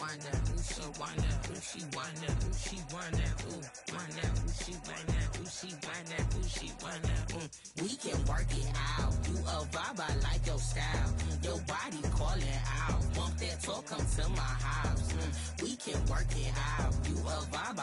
want that? Who she want that? Who she want that? Who she want that? Who want that? Who she want that? Who she want that? Who she want that? We can work it out. You a vibe, I like your style. Your body calling out. Want that talk, come to my house. We can work it out. You a vibe,